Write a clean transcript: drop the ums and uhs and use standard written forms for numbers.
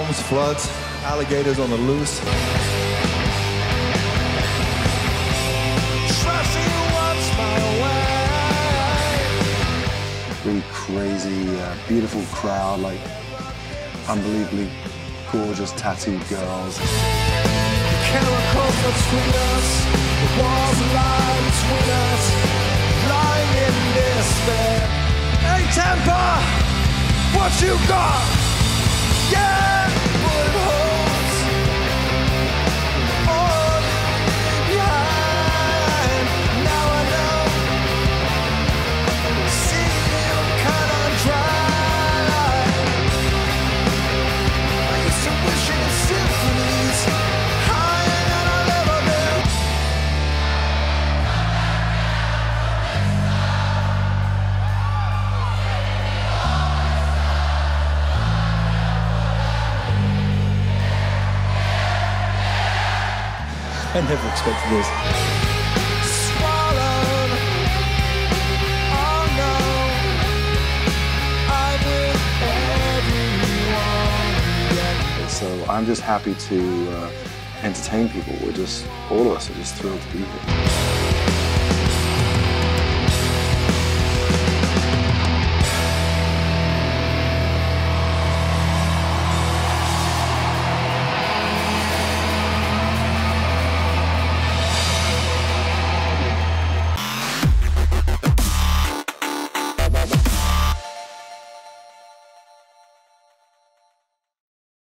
storms, floods, alligators on the loose. Really crazy, beautiful crowd, like unbelievably gorgeous tattooed girls. Chemicals between us, the walls lie between us, lying in despair. Hey Tampa, what you got? Yeah, bullet holes. All behind. Now I know. See you cut on dry. I used to wish in symphonies. I never expected this. Swallowed. Oh no, I'm with everyone. So I'm just happy to entertain people. All of us are just thrilled to be here.